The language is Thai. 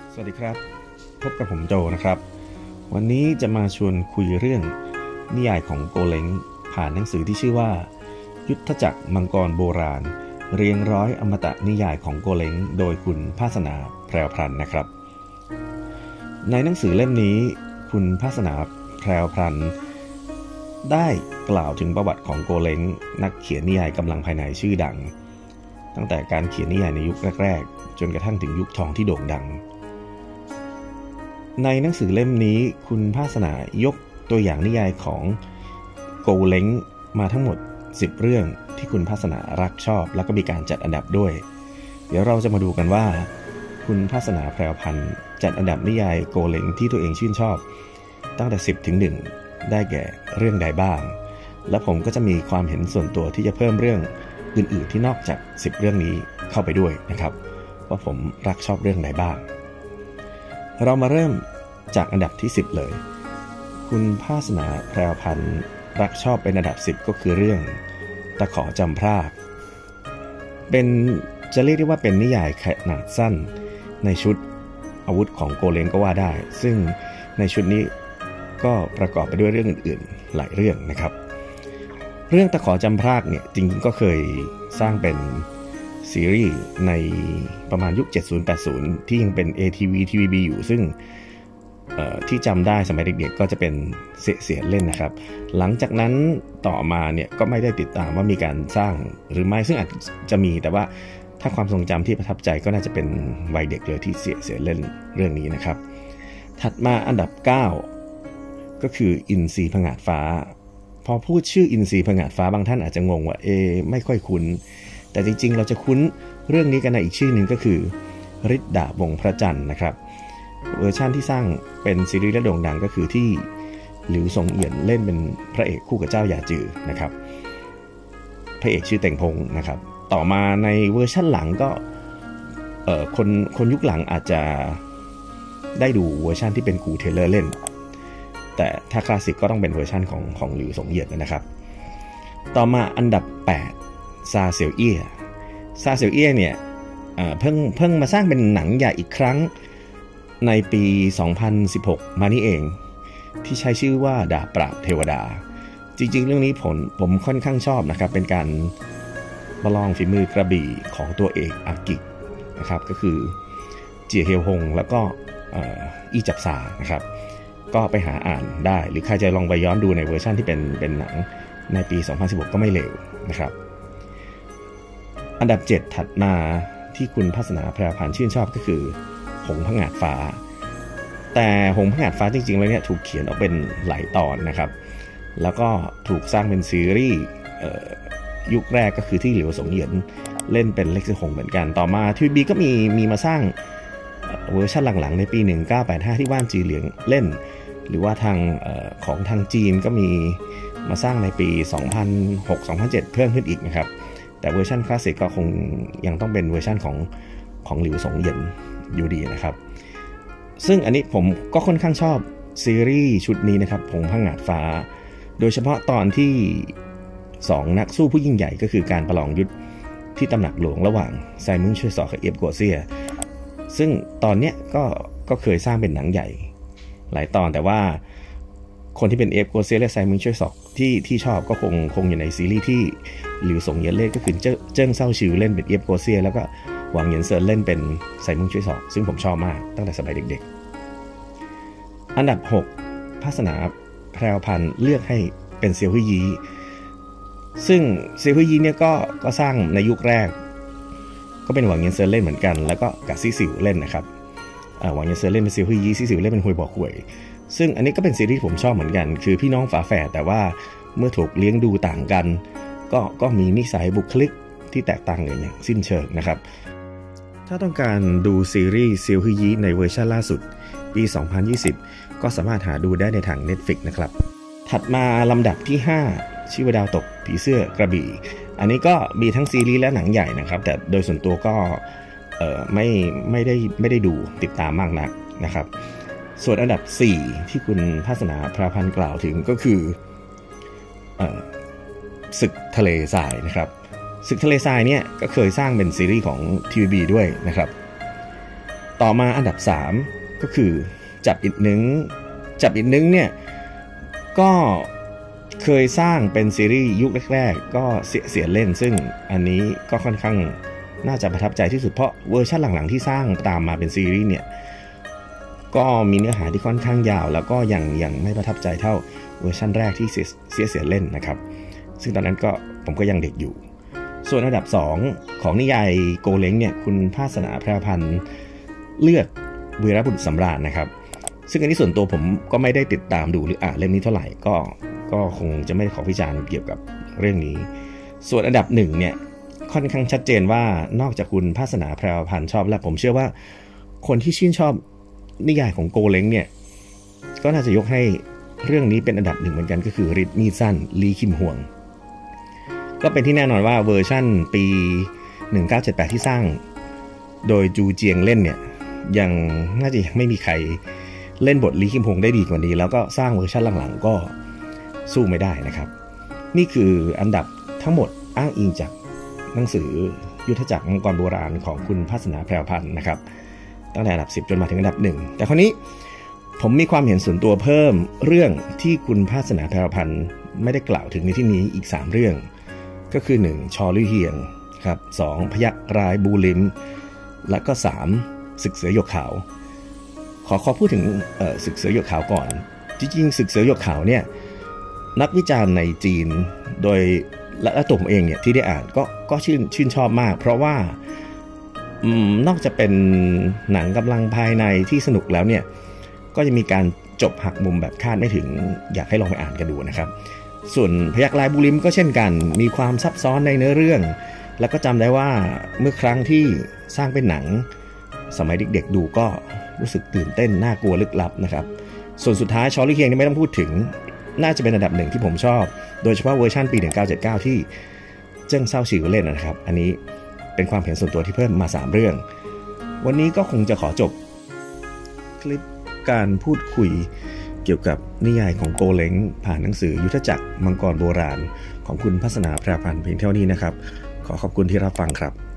สวัสดีครับพบกับผมโจนะครับวันนี้จะมาชวนคุยเรื่องนิยายของโกเล้งผ่านหนังสือที่ชื่อว่ายุทธจักรมังกรโบราณเรียงร้อยอมตะนิยายของโกเล้งโดยคุณภาสนาแพรวพรรณนะครับในหนังสือเล่มนี้คุณภาสนาแพรวพรรณได้กล่าวถึงประวัติของโกเล้งนักเขียนนิยายกำลังภายในชื่อดังตั้งแต่การเขียนนิยายในยุคแรกๆจนกระทั่งถึงยุคทองที่โด่งดังในหนังสือเล่มนี้คุณภาสนายกตัวอย่างนิยายของโกเล้งมาทั้งหมด10เรื่องที่คุณภาสนารักชอบแล้วก็มีการจัดอันดับด้วยเดี๋ยวเราจะมาดูกันว่าคุณภาสนาแพรวพรรณจัดอันดับนิยายโกเล้งที่ตัวเองชื่นชอบตั้งแต่10ถึง1ได้แก่เรื่องใดบ้างและผมก็จะมีความเห็นส่วนตัวที่จะเพิ่มเรื่องอื่นๆที่นอกจาก10เรื่องนี้เข้าไปด้วยนะครับว่าผมรักชอบเรื่องไหนบ้างเรามาเริ่มจากอันดับที่10เลยคุณภาสนาแพรวพรรณรักชอบเป็นอันดับ10ก็คือเรื่องตะขอจำพรากเป็นจะเรียกได้ว่าเป็นนิยายขนาดสั้นในชุดอาวุธของโกเล้งก็ว่าได้ซึ่งในชุดนี้ก็ประกอบไปด้วยเรื่องอื่นๆหลายเรื่องนะครับเรื่องตะขอจำพรากเนี่ยจริงๆก็เคยสร้างเป็นซีรีส์ในประมาณยุค 70-80 ที่ยังเป็น ATV TVB อยู่ซึ่งที่จำได้สมัยเด็กๆก็จะเป็นเสียเล่นนะครับหลังจากนั้นต่อมาเนี่ยก็ไม่ได้ติดตามว่ามีการสร้างหรือไม่ซึ่งอาจจะมีแต่ว่าถ้าความทรงจำที่ประทับใจก็น่าจะเป็นวัยเด็กเลยที่เสียเล่นเรื่องนี้นะครับถัดมาอันดับ9ก็คืออินทรีผงาดฟ้าพอพูดชื่ออินทรีผงาดฟ้าบางท่านอาจจะงงว่าไม่ค่อยคุ้นแต่จริงๆเราจะคุ้นเรื่องนี้กันในอีกชื่อหนึ่งก็คือฤทธิ์ดาบวงพระจันทร์นะครับเวอร์ชันที่สร้างเป็นซีรีส์และโด่งดังก็คือที่หลิวซงเอียนเล่นเป็นพระเอกคู่กับเจ้าหยาจือนะครับพระเอกชื่อเต่งพงนะครับต่อมาในเวอร์ชันหลังก็คนยุคหลังอาจจะได้ดูเวอร์ชันที่เป็นกูเทเลอร์เล่นแต่ถ้าคลาสสิกก็ต้องเป็นเวอร์ชันของหลิวซงเอียนนะครับต่อมาอันดับ8ซาเซียวเอี้ยเนี่ยเพิ่งมาสร้างเป็นหนังใหญ่อีกครั้งในปี 2016 มานี่เองที่ใช้ชื่อว่าดาบปราบเทวดาจริงๆเรื่องนี้ผมค่อนข้างชอบนะครับเป็นการประลองฝีมือกระบี่ของตัวเอกอากินะครับก็คือเจียเฮียวฮงแล้วก็อี้จับซานะครับก็ไปหาอ่านได้หรือใครจะลองไปย้อนดูในเวอร์ชันที่เป็นหนังในปี 2016 ก็ไม่เลวนะครับอันดับ7ถัดมาที่คุณภาสนาแพรวพรรณชื่นชอบก็คือหงส์ผงาดฟ้าแต่หงส์ผงาดฟ้าจริงๆแล้วเนี่ยถูกเขียนออกเป็นหลายตอนนะครับแล้วก็ถูกสร้างเป็นซีรีส์ยุคแรกก็คือที่หลิวซงเอียนเล่นเป็นเล็กซี่หงเหมือนกันต่อมาทีวีก็มีมาสร้างเวอร์ชันหลังๆในปี 1985 ที่ว่านจีเหลียงเล่นหรือว่าของทางจีนก็มีมาสร้างในปี 2006-2007 เพิ่มขึ้นอีกนะครับแต่เวอร์ชันคลาสสิกก็คงยังต้องเป็นเวอร์ชันของหลิวซงเอียนอยู่ดีนะครับซึ่งอันนี้ผมก็ค่อนข้างชอบซีรีส์ชุดนี้นะครับหงส์ผงาดฟ้าโดยเฉพาะตอนที่2นักสู้ผู้ยิ่งใหญ่ก็คือการประลองยุทธที่ตำหนักหลวงระหว่างไซมึงช่วยสอกับเอียบกัวเซี่ยซึ่งตอนเนี้ยก็เคยสร้างเป็นหนังใหญ่หลายตอนแต่ว่าคนที่เป็นเอียบกัวเซี่ยและไซมึงช่วยสอที่ชอบก็คงอยู่ในซีรีส์ที่หลิวซงเอียนเล่นก็คือเจิ้งเซาชิวเล่นเป็นเอียบกัวเซี่ยแล้วก็หวังเหยียนเซินเล่นเป็นไซมึงช่วยสอบซึ่งผมชอบมากตั้งแต่สมัยเด็กๆอันดับ6ภาสนาแพรวพรรณเลือกให้เป็นเซียวฮึ่ยยีซึ่งเซียวฮึ่ยยีเนี่ยก็สร้างในยุคแรกก็เป็นหวังเหยียนเซินเล่นเหมือนกันแล้วก็กับซี่สิวเล่นนะครับหวังเหยียนเซินเล่นเป็นเซียวฮึ่ยยีซี่สิวเล่นเป็นฮุยบ่อขวยซึ่งอันนี้ก็เป็นซีรีส์ผมชอบเหมือนกันคือพี่น้องฝาแฝดแต่ว่าเมื่อถูกเลี้ยงดูต่างกันก็มีนิสัยบุคลิกที่แตกต่างกันอย่างสิ้นเชิงนะครับถ้าต้องการดูซีรีส์เซียวฮึ่ยยีในเวอร์ชันล่าสุดปี 2020 ก็สามารถหาดูได้ในทาง Netflix นะครับถัดมาลำดับที่5ชื่อว่าดาวตกผีเสื้อกระบี่อันนี้ก็มีทั้งซีรีส์และหนังใหญ่นะครับแต่โดยส่วนตัวก็ไม่ได้ดูติดตามมากนักนะครับส่วนอันดับ4ที่คุณภาสนาแพรวพรรณกล่าวถึงก็คือศึกทะเลทรายนะครับ ศึกทะเลทรายเนี่ยก็เคยสร้างเป็นซีรีส์ของ TVB ด้วยนะครับต่อมาอันดับ3ก็คือจับอิดนึงเนี่ยก็เคยสร้างเป็นซีรีส์ยุคแรกๆก็เสียเล่นซึ่งอันนี้ก็ค่อนข้างน่าจะประทับใจที่สุดเพราะเวอร์ชันหลังๆที่สร้างตามมาเป็นซีรีส์เนี่ยก็มีเนื้อหาที่ค่อนข้างยาวแล้วก็ยังไม่ประทับใจเท่าเวอร์ชันแรกที่เสียเล่นนะครับซึ่งตอนนั้นก็ผมก็ยังเด็กอยู่ส่วนอันดับ2ของนิยายโกเล้งเนี่ยคุณภาสนาแพรพันธ์เลือกวีรบุรุษสำราญนะครับซึ่งอันนี้ส่วนตัวผมก็ไม่ได้ติดตามดูหรืออ่านเล่มนี้เท่าไหร่ก็คงจะไม่ขอวิจารณ์เกี่ยวกับเรื่องนี้ส่วนอันดับ1เนี่ยค่อนข้างชัดเจนว่านอกจากคุณภาสนาแพรพันธ์ชอบและผมเชื่อว่าคนที่ชื่นชอบนิยายของโกเล้งเนี่ยก็น่าจะยกให้เรื่องนี้เป็นอันดับ1เหมือนกันก็คือฤทธิ์มีดสั้นลีคิมฮวงก็เป็นที่แน่นอนว่าเวอร์ชั่นปี1978ที่สร้างโดยจูเจียงเล่นเนี่ยยังน่าจะไม่มีใครเล่นบทลีคิมฮวงได้ดีกว่านี้แล้วก็สร้างเวอร์ชันหลังๆก็สู้ไม่ได้นะครับนี่คืออันดับทั้งหมดอ้างอิงจากหนังสือยุทธจักรมังกรโบราณของคุณภาสนาแพรพันธ์นะครับตั้งแต่อันดับ10จนมาถึงอันดับ1แต่คราวนี้ผมมีความเห็นส่วนตัวเพิ่มเรื่องที่คุณภาสนาแพรพันธ์ไม่ได้กล่าวถึงในที่นี้อีก3เรื่องก็คือ1ชอลี่เฮียงครับ2พยัคฆ์ร้ายบูลิมและก็3ศึกเสือหยกขาวขอพูดถึงศึกเสือหยกขาวก่อนจริงๆศึกเสือหยกขาวเนี่ยนักวิจารณ์ในจีนโดยและตัวผมเองเนี่ยที่ได้อ่านก็ชื่นชอบมากเพราะว่านอกจากเป็นหนังกำลังภายในที่สนุกแล้วเนี่ยก็จะมีการจบหักมุมแบบคาดไม่ถึงอยากให้ลองไปอ่านกันดูนะครับส่วนพยัคฆ์ร้ายบูลิมก็เช่นกันมีความซับซ้อนในเนื้อเรื่องแล้วก็จำได้ว่าเมื่อครั้งที่สร้างเป็นหนังสมัยเด็กๆดูก็รู้สึกตื่นเต้นน่ากลัวลึกลับนะครับส่วนสุดท้ายชอลี่เฮียงนี่ไม่ต้องพูดถึงน่าจะเป็นอันดับ1ที่ผมชอบโดยเฉพาะเวอร์ชันปี1979ที่เจิ้งเซาฉิวเล่นนะครับอันนี้เป็นความเห็นส่วนตัวที่เพิ่มมา3เรื่องวันนี้ก็คงจะขอจบคลิปการพูดคุยเกี่ยวกับนิยายของโกเล้งผ่านหนังสือยุทธจักรมังกรโบราณของคุณภาสนาแพรพันธ์เพียงเท่านี้นะครับขอขอบคุณที่รับฟังครับ